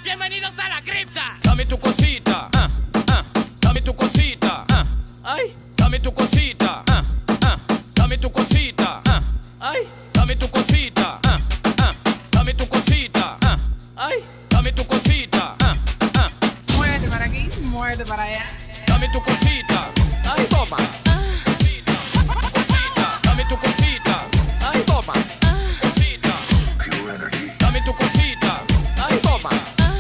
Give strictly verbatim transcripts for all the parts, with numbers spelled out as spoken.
Bienvenidos a la cripta. Dame tu cosita, ah, ah, dame tu cosita, ah, ay, dame tu cosita, ah, ah, dame tu cosita, ah, ay, dame tu cosita, ah, ah, dame tu cosita, ah, ay, dame tu cosita, ah, ah, Muévete para aquí, muévete para allá. dame tu cosita, ay, toma, cosita, cosita, dame tu cosita, ay, toma, cosita, dame tu cosita, ay, toma.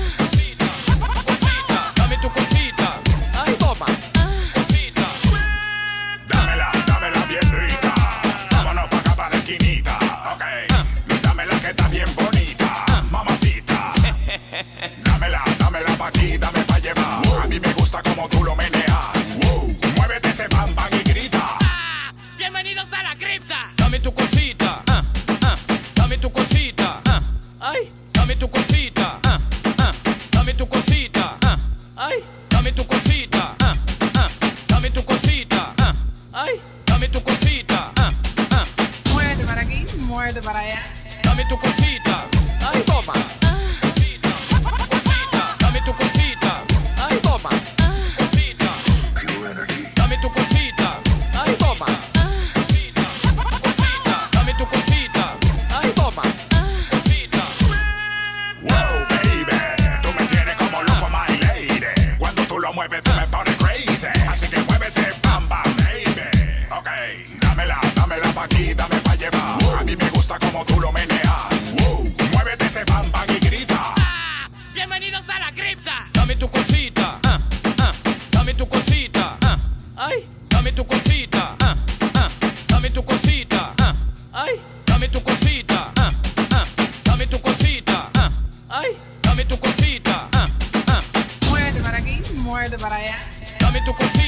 Dámela, dámela pa' aquí, dame pa' llevar. Wow. A mí me gusta como tú lo meneas. Wow. Muévete ese bam bam y grita. Ah, bienvenidos a la cripta. Dame tu cosita, ah, ah, dame tu cosita, ah, ay, dame tu cosita, ah, ah, dame tu cosita, ah, ay, dame tu cosita, ah, ah, dame tu cosita, ah, ay, dame tu cosita, ah, ah, Muévete para aquí, muévete para allá. dame tu cosita, ay, toma. Mueve, tú me pones crazy. Así que mueve ese bam bam, baby. Ok, dámela, dámela pa' aquí, dame pa' llevar. Wow. A mí me gusta como tú lo meneas. Wow. Muévete ese bam bam y grita. Ah, bienvenidos a la cripta. Dame tu cosita, ah, ah, dame tu cosita, ah, ay, dame tu cosita, ah, ah, dame tu cosita, ah, ay, dame tu cosita, ah, ah, dame tu cosita, ah, ay, dame tu cosita, ah, ah, Muévete para aquí, muévete para allá. dame tu cosita.